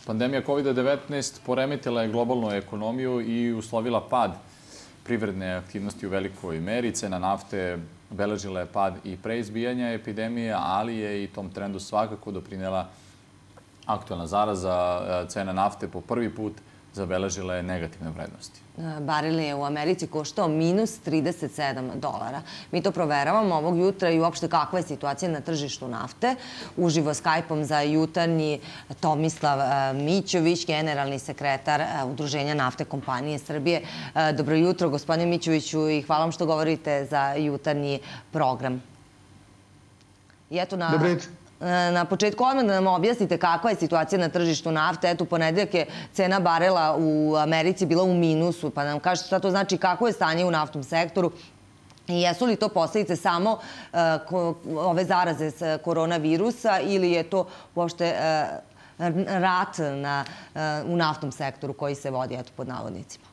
Pandemija COVID-19 poremetila je globalnu ekonomiju i uslovila pad privredne aktivnosti u velikoj meri. Cena nafte beležila je pad i pre izbijanja epidemije, ali je i tom trendu svakako doprinela aktuelna zaraza. Cena nafte po prvi put zabeležila je negativne vrednosti. Barel je u Americi koštao minus $37. Mi to proveravamo ovog jutra i uopšte kakva je situacija na tržištu nafte. Uživo Skype-om za jutarnji Tomislav Mićović, generalni sekretar Udruženja nafte kompanije Srbije. Dobro jutro, gospodine Mićoviću, i hvala vam što govorite za jutarnji program. Dobro jutro. Na početku odmah da nam objasnite kakva je situacija na tržištu nafte. Eto, ponedeljak je cena barela u Americi bila u minusu, pa nam kažete šta to znači, kako je stanje u naftnom sektoru i jesu li to posljedice samo ove zaraze s koronavirusa ili je to uopšte rat u naftnom sektoru koji se vodi, eto, pod navodnicima?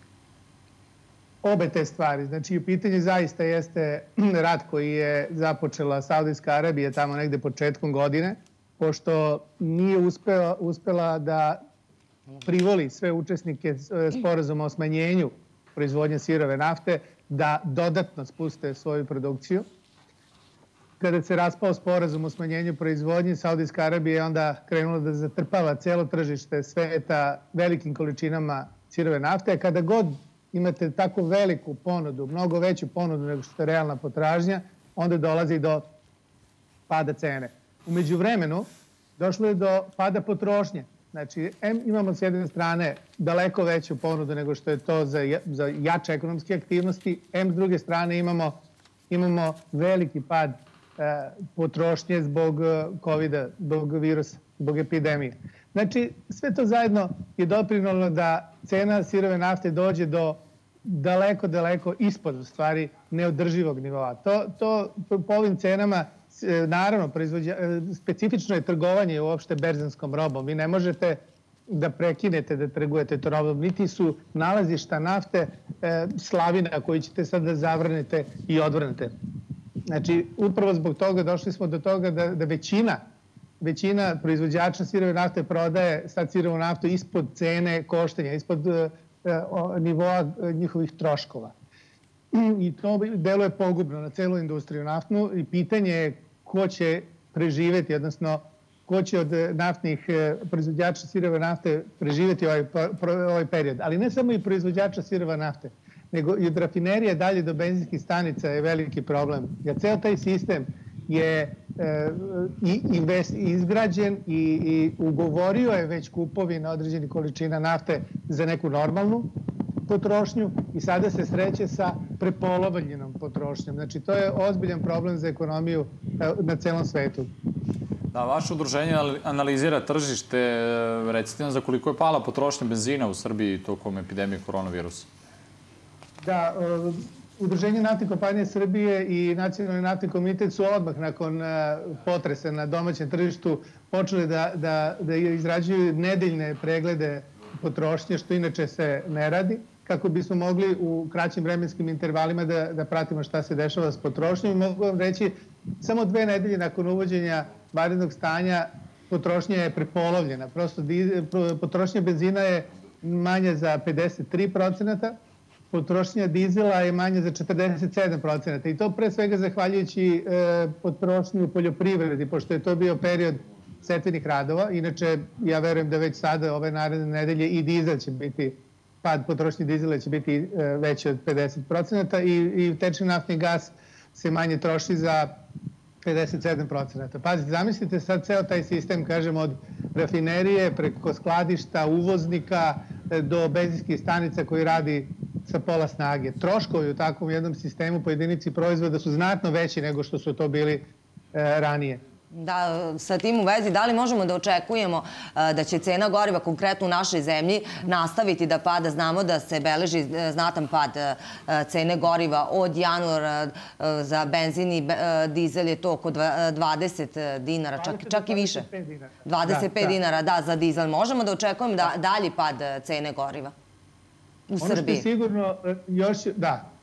Obe te stvari. Znači, u pitanju zaista jeste rat koji je započela Saudijska Arabija tamo negde početkom godine, pošto nije uspela da privoli sve učesnike sporazuma o smanjenju proizvodnje sirove nafte da dodatno spuste svoju produkciju. Kada se raspao sporazum o smanjenju proizvodnje, Saudijska Arabija je onda krenula da zatrpava celo tržište sveta velikim količinama sirove nafte. Kada god imate tako veliku ponudu, mnogo veću ponudu nego što je realna potražnja, onda dolazi do pada cene. U međuvremenu došlo je do pada potrošnje. Znači, imamo s jedne strane daleko veću ponudu nego što je to za jače ekonomske aktivnosti, s druge strane imamo veliki pad potrošnje zbog COVID-a, zbog virusa, zbog epidemije. Znači, sve to zajedno je doprinalo da cena sirove nafte dođe do daleko ispod, u stvari, neodrživog nivoa. Po ovim cenama, naravno, specifično je trgovanje uopšte berzanskom robom. Vi ne možete da prekinete da trgujete to robom, niti su nalazišta nafte slavina koju ćete sad da zavrnete i odvrnete. Znači, upravo zbog toga došli smo do toga da većina proizvođača sirove nafte prodaje sad sirovu naftu ispod cene koštanja, ispod nivoa njihovih troškova. I to deluje pogubno na celu industriju naftnu i pitanje je ko će preživeti, odnosno ko će od naftnih proizvođača sirove nafte preživeti ovaj period. Ali ne samo i proizvođača sirove nafte, nego i od rafinerije dalje do benzinskih stanica je veliki problem. Jer ceo taj sistem je izgrađen i ugovorio je već kupovina određenih količina nafte za neku normalnu potrošnju i sada se sreće sa prepolovljenom potrošnjom. Znači, to je ozbiljan problem za ekonomiju na celom svetu. Da, vaše udruženje analizira tržište. Recite nam za koliko je pala potrošnja benzina u Srbiji tokom epidemije koronavirusa? Da, Udruženje naftne kompanije Srbije i Nacionalni naftni komitet su odmah nakon potresa na domaćem tržištu počeli da izrađuju nedeljne preglede potrošnje, što inače se ne radi, kako bismo mogli u kraćim vremenskim intervalima da pratimo šta se dešava s potrošnjom. Mogu vam reći, samo 2 nedelje nakon uvođenja vanrednog stanja potrošnja je prepolovljena. Prosto potrošnja benzina je manja za 53%, potrošnja dizela je manja za 47%. I to pre svega zahvaljujući potrošnju u poljoprivredi, pošto je to bio period setvenih radova. Inače, ja verujem da već sada, ove naredne nedelje, i dizel će biti, pad potrošnje dizela će biti veći od 50% i tečni naftni gas se manje troši za 57%. Pazite, zamislite sad ceo taj sistem, kažem, od rafinerije preko skladišta, uvoznika do benzinskih stanica koji radi sa pola snage. Troškovi u takvom jednom sistemu po jedinici proizvoda su znatno veći nego što su to bili ranije. Da, sa tim u vezi, da li možemo da očekujemo da će cena goriva konkretno u našoj zemlji nastaviti da pada? Znamo da se beleži znatan pad cene goriva od januara za benzin i dizel je to oko 20 dinara, čak i više. 25 dinara, da, za dizel. Možemo da očekujemo dalji pad cene goriva u Srbiji? Ono što je sigurno još, da.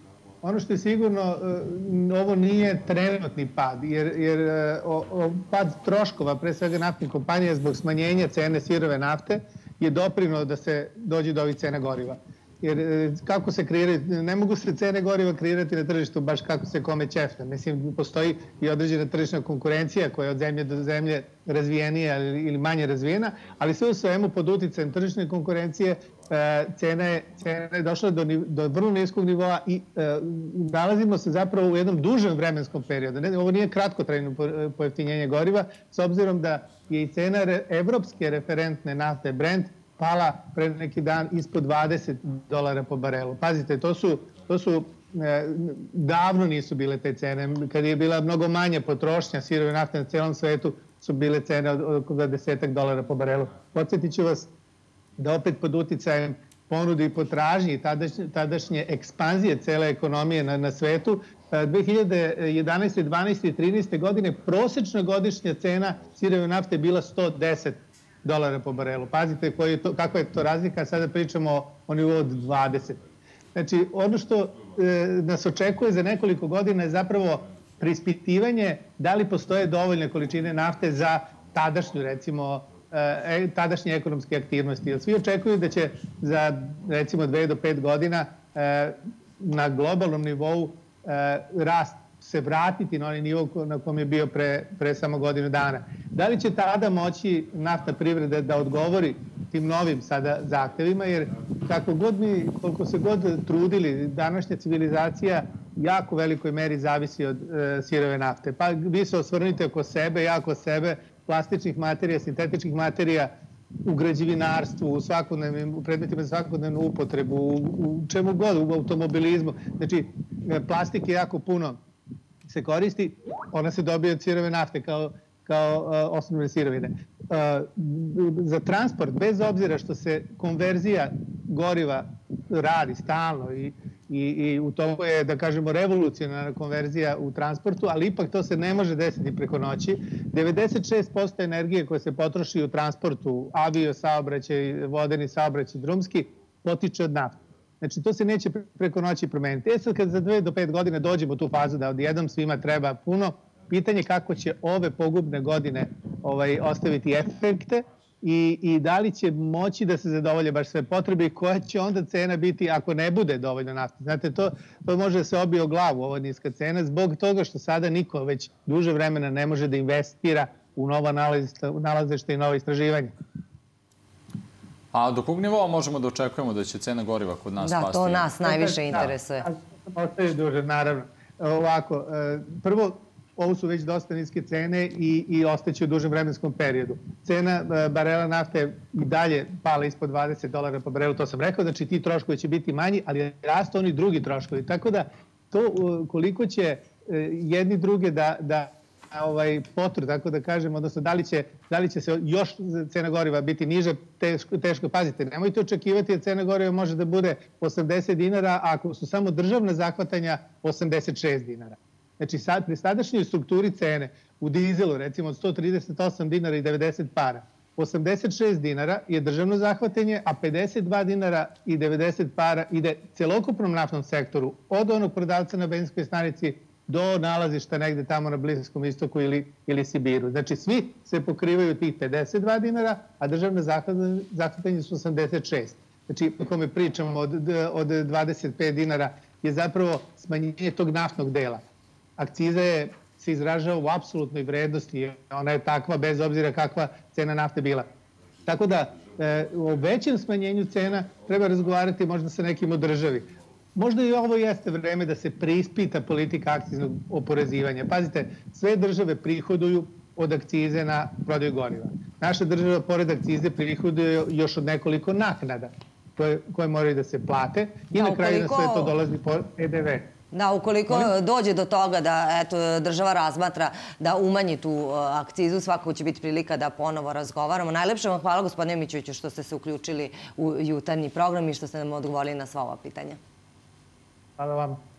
Ono što je sigurno, ovo nije trenutni pad, jer pad troškova, pre svega naftnih kompanija, zbog smanjenja cene sirove nafte, je doprineo da se dođe do ovih cena goriva. Jer kako se kreiraju, ne mogu se cene goriva kreirati na tržištu baš kako se kome ćefne. Mislim, postoji i određena tržišna konkurencija koja je od zemlje do zemlje razvijenija ili manje razvijena, ali sve u svemu pod uticajem tržišne konkurencije cena je došla do vrlo niskog nivoa i nalazimo se zapravo u jednom dužem vremenskom periodu. Ovo nije kratkotrajno pojeftinjenje goriva, s obzirom da je i cena evropske referentne nafte Brent pala pred neki dan ispod $20 po barelu. Pazite, to su davno nisu bile te cene. Kad je bila mnogo manja potrošnja sirove nafte na celom svetu, su bile cene od oko $10 po barelu. Podsjetit ću vas da opet pod uticajem ponude i potražnje i tadašnje ekspanzije cele ekonomije na svetu, 2011. 12. i 13. godine prosečna godišnja cena sirove nafte bila $110 po barelu. Pazite kakva je to razlika, sada pričamo o nivou od 20. Znači, ono što nas očekuje za nekoliko godina je zapravo preispitivanje da li postoje dovoljne količine nafte za tadašnju, recimo, tadašnje ekonomske aktivnosti. Jer svi očekuju da će za, recimo, 2 do 5 godina na globalnom nivou rast se vratiti na onaj nivo na kom je bio pre samo godinu dana. Da li će tada moći naftna privreda da odgovori tim novim sada zahtevima, jer kako god mi, koliko se god trudili, današnja civilizacija jako velikoj meri zavisi od sirove nafte. Pa vi se osvrnite oko sebe, ja oko sebe, plastičnih materija, sintetičkih materija, u građevinarstvu, u predmetima za svakodnevnu upotrebu, u čemu god, u automobilizmu. Znači, plastike jako puno se koristi, ona se dobije od sirove nafte kao osnovne sirovine. Za transport, bez obzira što se konverzija goriva radi stalno i u tomu je, da kažemo, revolucionarna konverzija u transportu, ali ipak to se ne može desiti preko noći. 96% energije koje se potroši u transportu, avio saobraćaj, vodeni saobraćaj, drumski, potiče od nafte. Znači, to se neće preko noći promeniti. Sad kad za 2 do 5 godina dođemo u tu fazu da odjednom svima treba puno, pitanje kako će ove pogubne godine ostaviti efekte i da li će moći da se zadovolje baš sve potrebe i koja će onda cena biti ako ne bude dovoljno nafte. Znate, to može da se obije o glavu, ova niska cena, zbog toga što sada niko već duže vremena ne može da investira u nova nalazišta i nova istraživanja. A do kog nivoa možemo da očekujemo da će cena goriva kod nas pasti? Da, to nas najviše interesuje. Ostaje duže, naravno. Ovako, prvo, ovo su već dosta niske cene i ostaće u dužem vremenskom periodu. Cena barela nafte i dalje pala ispod $20 po barelu, to sam rekao, znači ti troškovi će biti manji, ali rastu oni drugi troškovi. Tako da to koliko će jedni druge da potru, tako da kažem, odnosno da li će se još cena goriva biti niža, teško. Pazite, nemojte očekivati da cena goriva može da bude $80, a ako su samo državna zahvatanja $86. Znači, pri sadašnjoj strukturi cene u dizelu, recimo od $138,90, $86 je državno zahvatanje, a $52,90 ide celokupnom naftnom sektoru, od onog prodavca na benzinskoj stanici do nalazišta negde tamo na Bliskom istoku ili Sibiru. Znači, svi se pokrivaju tih $52, a državne zahvatanje su 86. Znači, o kome pričamo od $25 je zapravo smanjenje tog naftnog dela. Akciza se izražava u apsolutnoj vrednosti, ona je takva bez obzira kakva cena nafte bila. Tako da o većem smanjenju cena treba razgovarati možda sa nekim od državi. Možda i ovo jeste vreme da se preispita politika akciznog oporezivanja. Pazite, sve države prihoduju od akcize na prodaju goriva. Naša država, pored akcize, prihoduje još od nekoliko naknada koje moraju da se plate i na kraju na sve to dolazi PDV. Da, ukoliko dođe do toga da država razmatra da umanji tu akcizu, svakako će biti prilika da ponovo razgovaramo. Najlepše vam hvala, gospodine Mićunoviću, što ste se uključili u jutarnji program i što ste nam odgovorili na sva ova pitanja. Hvala vam.